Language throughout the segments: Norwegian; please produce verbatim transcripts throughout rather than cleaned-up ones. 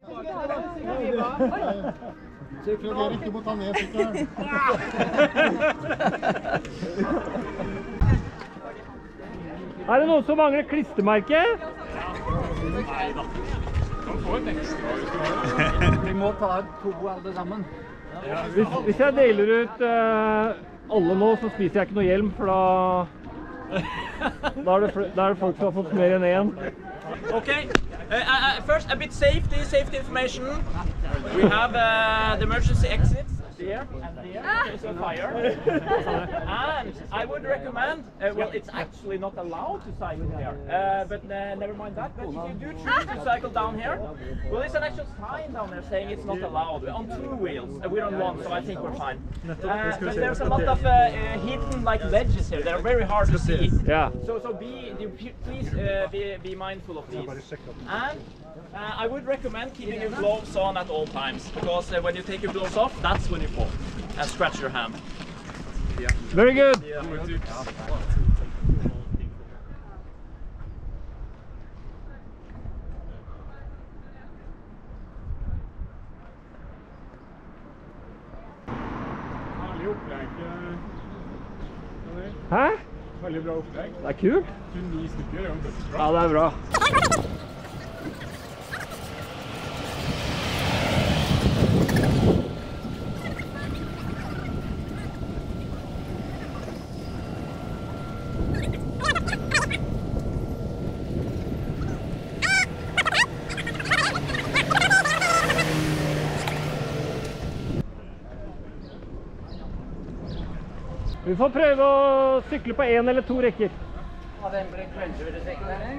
Så klarer ikke å ta ned sykkelen. Er det noen som mangler klistremerke? Nei da. Kan få et ekstra. Vi må ta to alle sammen. Hvis, hvis jeg deler ut uh, alle nå, så spiser jeg ikke noe hjelm, for da, da, er, det, da er det folk som har fått mer enn én. Okay, uh, uh, first a bit safety, safety information. We have uh, the emergency exits there and there. There's a fire. And I would recommend, uh, well, it's actually not allowed to cycle here, uh, but uh, never mind that. But if you do choose to cycle down here, well, there's an actual sign down there saying it's not allowed. We're on two wheels, uh, we're on one, so I think we're fine. Uh, but there's a lot of uh, uh, hidden like ledges here. They're very hard to see. Yeah. So, so be, please uh, be, be mindful of these. And uh, I would recommend keeping your gloves on at all times, because uh, when you take your gloves off, that's when you fall and scratch your hand. Yeah. Very good. Yeah. Hæ? Veldig bra opplegg. Det er kult. Kun ni stykker, ja. Ja, det er bra. Vi får prøve å sykle på en eller to rekker. Og den blir kveldsuresekkelen.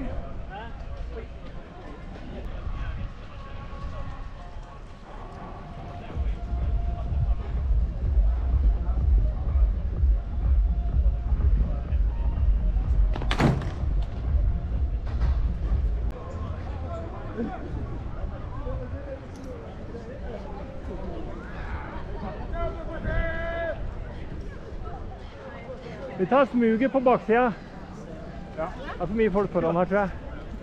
Vi tar smuget på baksida. Ja. Det er for mye folk foran her, tror jeg.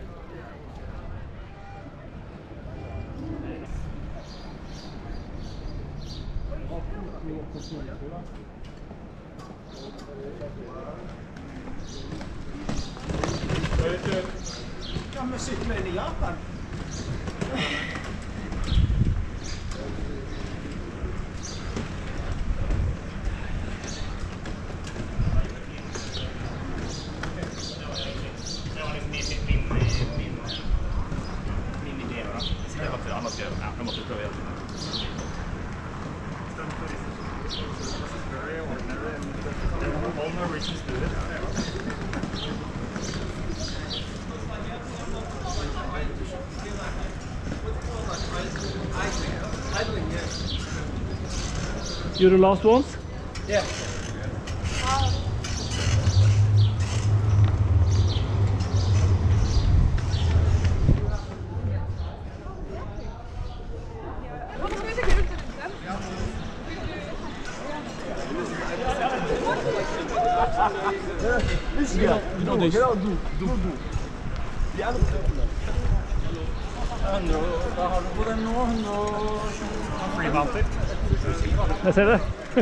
Ja, men sykler i Japan. You're the last ones? Yeah. Jeg ser det.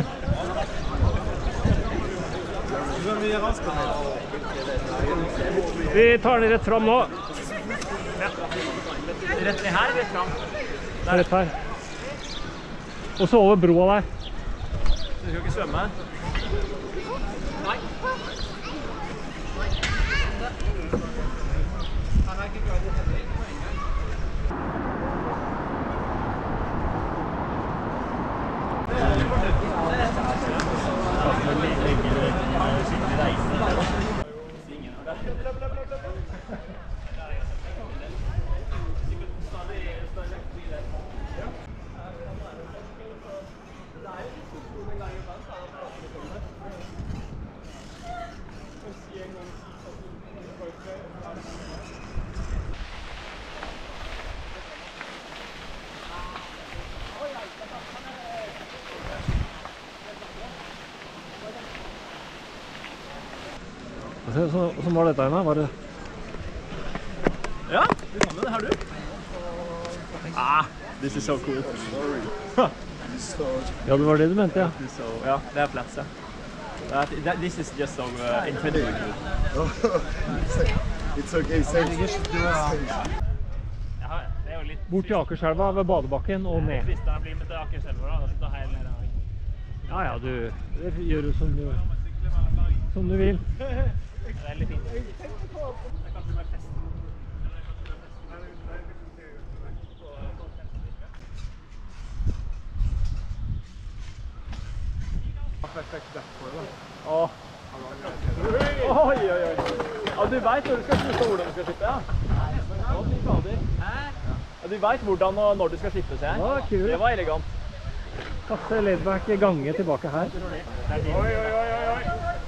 Vi tar den rett fram nå. Rett ned her, rett fram. Rett her. Og så over broa der. Du skal ikke svømme? Nei. Hvordan var dette her? Var det... Ja, du kan med det her, du. Ah, this is so cool. Ja, det var det du mente, ja. So, ja, det er plass, ja. That, that, this is just so uh, incredibly cool. It's okay, thank you. Ja, det er jo litt... Bort til Akerselva ved badebakken og ned. Fristende blir med til Akerselva, da. Så helt ned der. Ja, ja, du det gjør du som du, som du vil. Det er veldig fint. Det er kanskje mer fest. Åh. Oi, oi, oi. Ja, du vet når du skal slutte og hvordan du skal slippe, ja? Å, fy fader. Ja, du vet hvordan og når du skal slippe seg. Ja, kult. Det var elegant. Kasse Ledback gange tilbake her. Oi, oi, oi, oi, oi.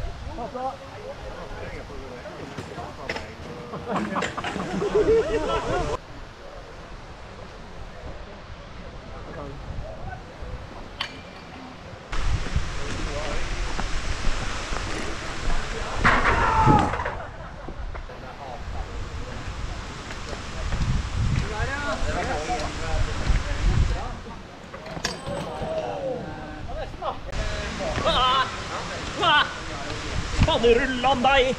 Faderullan deg!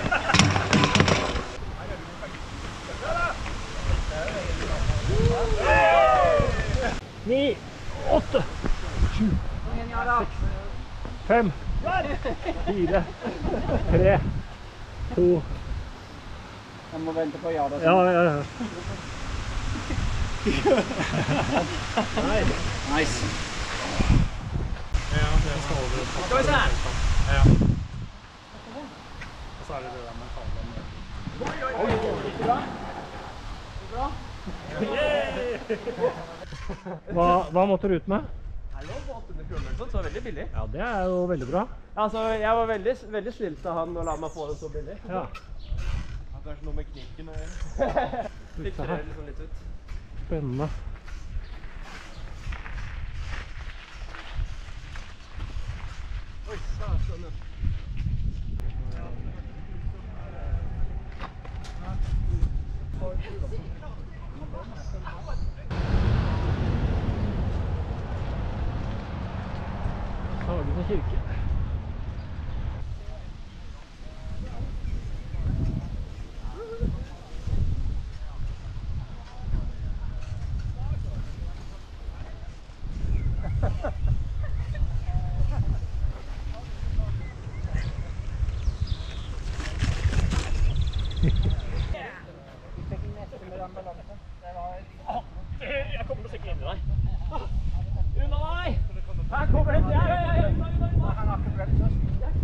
Ni, åtte, sju, seks, fem, fire, tre, to. Jeg må vente på ja da. Ja, ja, ja. Nice. Skal vi se! Ja. Og så er det det der med Hva, hva måtte du ut med? Det lå på åtte hundre kroner, så det var veldig billig. Ja, det er jo veldig bra. Altså, jeg var veldig, veldig snilt av han å la meg få det så billig. Ja. At det er noe med knikken å gjøre. Filtrer det liksom litt ut. Spennende. Oi, satan, ja. Sagene kirke. Jeg kommer til å stikke inn i deg. Unna deg! Her kommer det! Ja, ja, ja, unna, unna, unna! Han har ikke brett først.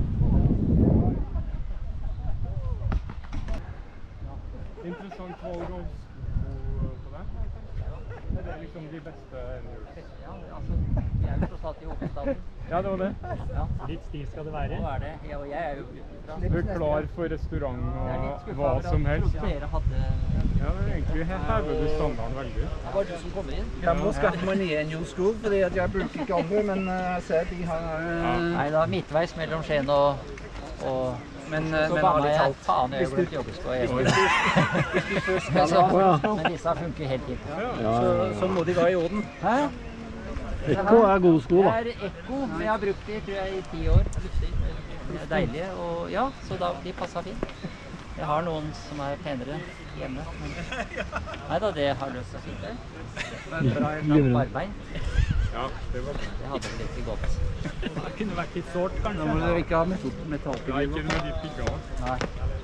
Interessant valg av sko på det. Det er liksom de beste endurance. Ja, altså, vi er jo tross alt i hovedstaden. Ja, det var det. Ja, Litt stil skal det være. nå er det. Ja, og jeg er jo utenfra. Du er klar for restaurant Jeg er litt og skuffet hva over at som helst. Dere hadde... Ja, det er egentlig her hever du standarden veldig. Det var du som kom inn. Jeg må skaffe meg nye New School, fordi at jeg bruker ikke andre, men uh, jeg ser de har... Uh, Nei, da midtveis mellom Skien og... og men uh, så men banna ærlig jeg talt. faen jeg glemt joggesko i Espen. Hvis du først Men, skal ha, så, men disse funker helt fint. så, så må de være i orden. Hæ? Ekko er gode sko, da. Det er Ekko, men jeg har brukt de tror jeg, i ti år. De er deilige, og ja, så da, de passet fint. Jeg har noen som er penere hjemme. Men... Neida, det har løst seg fint, det. Bra langt barbein. Ja, det var bra. Det hadde vel ikke gått. Det kunne vært litt sårt, kanskje. Da må dere ikke ha metall Ja, metallpigger. ikke med de piggene. Nei.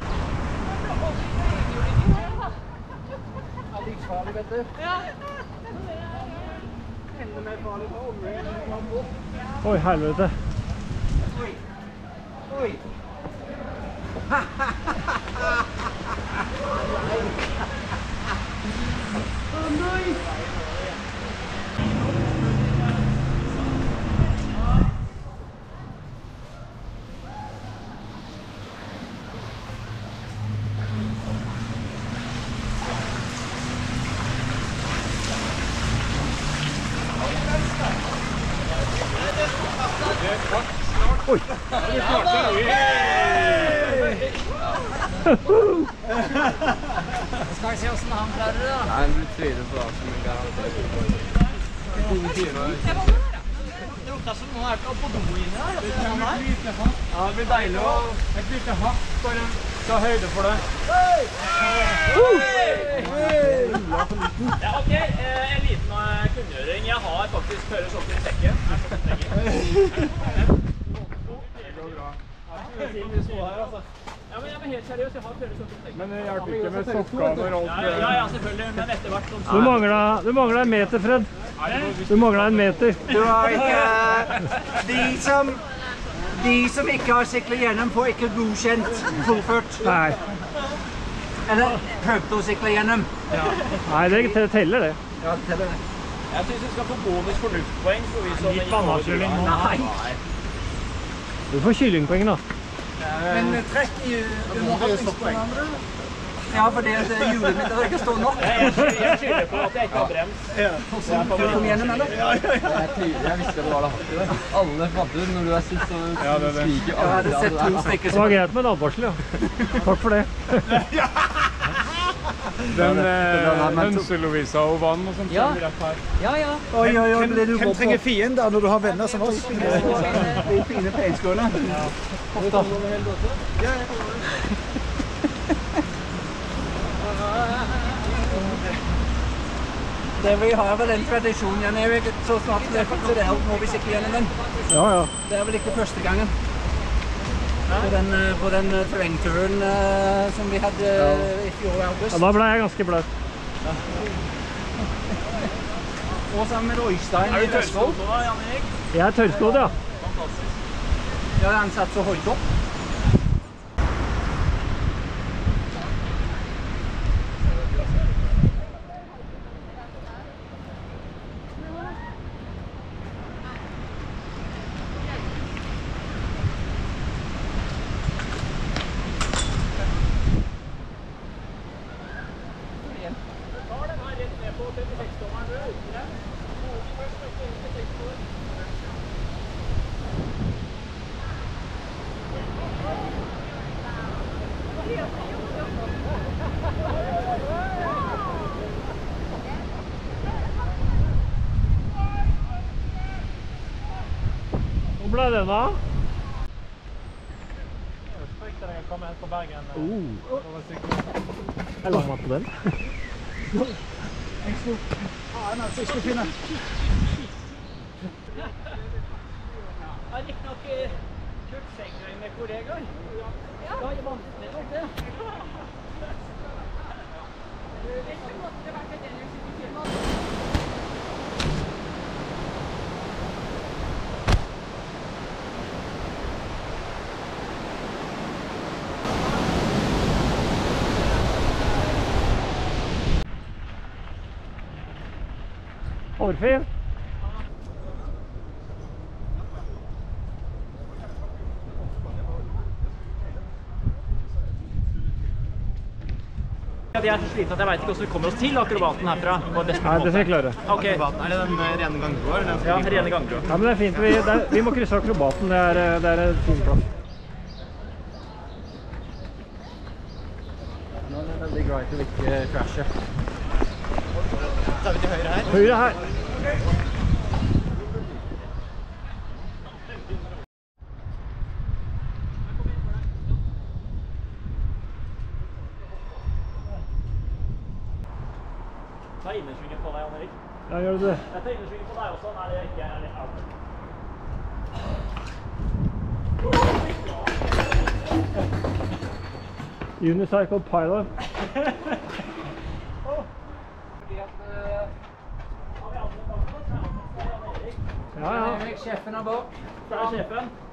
Det er livsfarlig, vet du. Oi, helvete. Oi! Skal vi se hvordan han klarer det, da. Nei, han blir trynet på alt som garantert. Gode timer. Det lukter som noen er på do inni her. Ja, det blir deilig å et lite hakk bare ta høyde for det. Ja, ok, eh, en liten eh, kunngjøring. Jeg har faktisk førersokker i sekken. Det går bra. Ja, men jeg er helt seriøs, jeg har førersokker i sekken. Men det hjelper ikke med sokker når alt... Ja, ja, ja, selvfølgelig, men etter hvert sånn... Du mangler, du mangler en meter, Fred. Du mangler en meter. Du har ikke de som de som ikke har syklet gjennom får ikke godkjent fullført. Nei. Eller prøvde å sykle gjennom. Nei, det teller det. Ja, det teller det. Jeg synes vi skal få bonus fornuftpoeng for vi som... Litt bananskylling nå. Nei. Du får kyllingpoeng da. Men trekk i... Du må ha trykkspoeng. Ja, for det er hjulet ikke står nok. Jeg skylder på at jeg ikke har brems. Kom gjennom, eller? Jeg visste det var det hakket der. Alle fant ut når du er sist, så skriker Jeg hadde sett to stykker Det som... var greit med en advarsel, ja. Takk for det. Den eh, hønse-Lovisa og vann og sånt Ja. kommer rett her. Ja, ja. Oi, oi, oi, ble du Hvem trenger fiender når du har venner som oss? De fine peinskålene. Det vi har vel en tradisjon, Jan Erik, så snart det er fordelt, må vi sikre gjennom den. Ja, ja. Det er vel ikke første gangen. På den, eh, på den eh, terrengturen eh, som vi hadde eh, i fjor i august. Ja, da ble jeg ganske bløt. Og sammen med Øystein Er i du Vestfold. tørrskodd nå, Jan Erik? Jeg er tørrskodd, ja. Ja, han satt så høyt opp. Hvor ble den da? Jeg kommer helt på Bergen. Oh. Jeg la meg på den. Jeg har ikke nok kjørt segway med kollegaer. Ja, det er vanskelig nok det. Hårfin. Jeg er så sliten at jeg vet ikke hvordan vi kommer oss til akrobaten herfra. På beste Nei, det skal jeg klare. Ok. Er det den rene gangbroa? Ja, rene gangbro. Ja, men det er fint. Vi, det er, vi må krysse akrobaten. Det er, det er en fin plass. Nå er det veldig greit å ikke crashe. Tar vi til høyre her? Høyre her. Ta innersvingen på deg, Jan Erik. Ja, gjør du det? Jeg tar innersvingen på deg også. Nei, det er ikke er litt out. Unicycle pilot. Ja, ja. Sjefen er bak. Der er sjefen.